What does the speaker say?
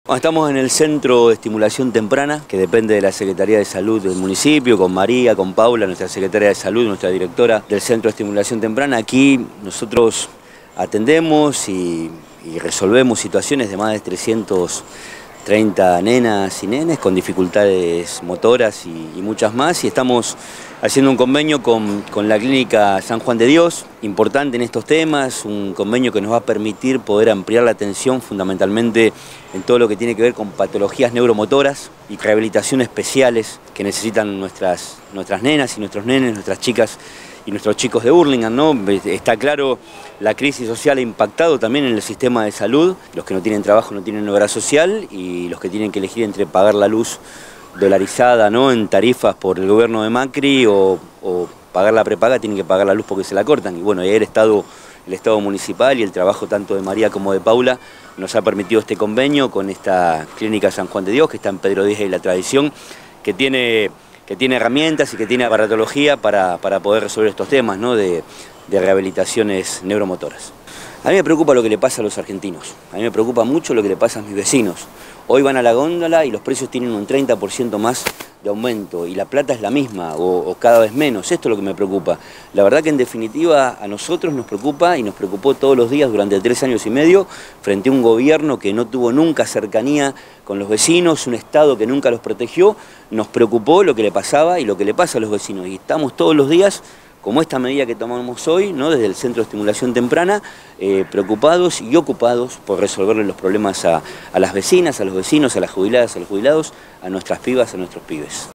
Bueno, estamos en el Centro de Estimulación Temprana, que depende de la Secretaría de Salud del municipio, con María, con Paula, nuestra secretaria de Salud, nuestra directora del Centro de Estimulación Temprana. Aquí nosotros atendemos y resolvemos situaciones de más de 330 nenas y nenes con dificultades motoras y muchas más, y estamos haciendo un convenio con la Clínica San Juan de Dios, importante en estos temas, un convenio que nos va a permitir poder ampliar la atención fundamentalmente en todo lo que tiene que ver con patologías neuromotoras y rehabilitación especiales que necesitan nuestras nenas y nuestros nenes, nuestras chicas y nuestros chicos de Hurlingham, ¿no? Está claro, la crisis social ha impactado también en el sistema de salud. Los que no tienen trabajo no tienen obra social, y los que tienen que elegir entre pagar la luz dolarizada, ¿no?, en tarifas por el gobierno de Macri o pagar la prepaga, tienen que pagar la luz porque se la cortan. Y bueno, el Estado municipal y el trabajo tanto de María como de Paula nos ha permitido este convenio con esta Clínica San Juan de Dios, que está en Pedro Díaz y La Tradición, que tiene herramientas y que tiene aparatología para poder resolver estos temas, ¿no?, de rehabilitaciones neuromotoras. A mí me preocupa lo que le pasa a los argentinos, a mí me preocupa mucho lo que le pasa a mis vecinos. Hoy van a la góndola y los precios tienen un 30% más de aumento y la plata es la misma o cada vez menos. Esto es lo que me preocupa. La verdad que en definitiva a nosotros nos preocupa y nos preocupó todos los días durante 3 años y medio frente a un gobierno que no tuvo nunca cercanía con los vecinos, un Estado que nunca los protegió. Nos preocupó lo que le pasaba y lo que le pasa a los vecinos, y estamos todos los días, como esta medida que tomamos hoy, ¿no?, desde el Centro de Estimulación Temprana, preocupados y ocupados por resolverle los problemas a las vecinas, a los vecinos, a las jubiladas, a los jubilados, a nuestras pibas, a nuestros pibes.